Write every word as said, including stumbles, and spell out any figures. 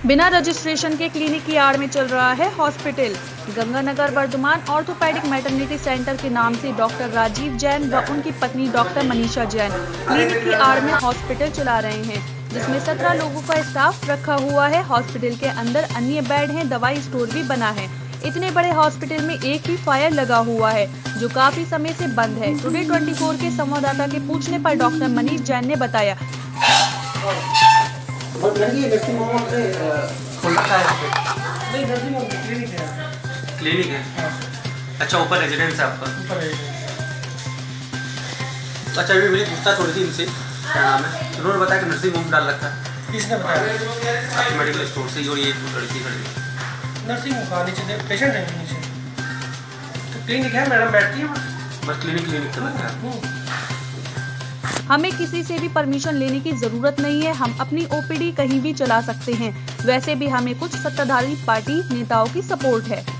बिना रजिस्ट्रेशन के क्लिनिक की आड़ में चल रहा है hospital. Ganganagar Vardhman orthopaedic maternity centre के नाम से डॉक्टर राजीव जैन व उनकी पत्नी डॉक्टर मनीषा जैन क्लिनिक की आड़ में हॉस्पिटल चला रहे हैं, जिसमें सत्रह लोगों का स्टाफ रखा हुआ है। हॉस्पिटल के अंदर अन्य बेड हैं, दवाई स्टोर भी बना है। इतने बड़े हॉस्पिटल में एक ही फायर लगा हुआ है जो काफी समय से बंद है। टुडे चौबीस के संवाददाता के पूछने पर डॉक्टर मनीष जैन ने बताया, क्लिनिक है। अच्छा, ऊपर रेजिडेंस है आपका? अच्छा, अभी मेरी पूछताछ हो रही थी इनसे, क्या नाम है, उन्होंने बताया कि नर्सिंग होम डाल रखा है। किसने बताया? मेडिकल स्टोर से। और ये लड़की खड़ी है नर्सिंग होम का, नीचे पेशेंट है नीचे, तो क्लिनिक है, मैडम बैठती है बस। क्लिनिक क्लिनिक तो लगता है। हमें किसी से भी परमिशन लेने की जरूरत नहीं है, हम अपनी ओपीडी कहीं भी चला सकते हैं। वैसे भी हमें कुछ सत्ताधारी पार्टी नेताओं की सपोर्ट है।